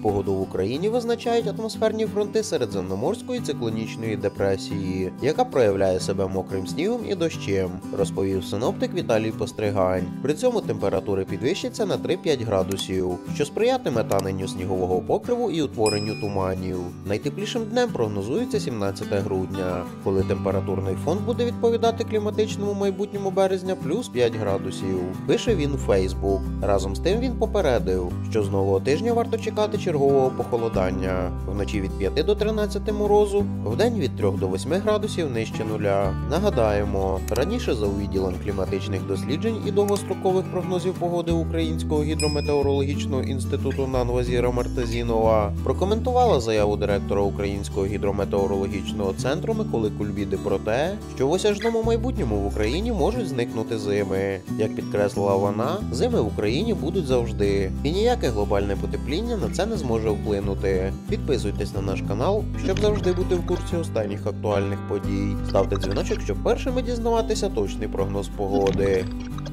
Погоду в Україні визначають атмосферні фронти середземноморської циклонічної депресії, яка проявляє себе мокрим снігом і дощем, розповів синоптик Віталій Постригань. При цьому температури підвищаться на 3-5 градусів, що сприятиме таненню снігового покриву і утворенню туманів. Найтеплішим днем прогнозується 17 грудня, коли температурний фон буде відповідати кліматичному майбутньому березня плюс 5 градусів. Пише він у Фейсбук. Разом з тим він попередив, що з нового тижня варто чекати чергового похолодання. Вночі від 5 до 13 морозу, вдень від 3 до 8 градусів нижче нуля. Нагадаємо, раніше за відділом кліматичних досліджень і довгострокових прогнозів погоди Українського гідрометеорологічного інституту Нанвазіра Мартазінова прокоментувала заяву директора Українського гідрометеорологічного центру Миколи Кульбіди про те, що в осяжному майбутньому в Україні можуть зникнути зими. Як підкреслила вона, зими в Україні будуть завжди, і ніяке глобальне потепління на це не зможе вплинути. Підписуйтесь на наш канал, щоб завжди бути в курсі останніх актуальних подій. Ставте дзвіночок, щоб першими дізнаватися точний прогноз погоди.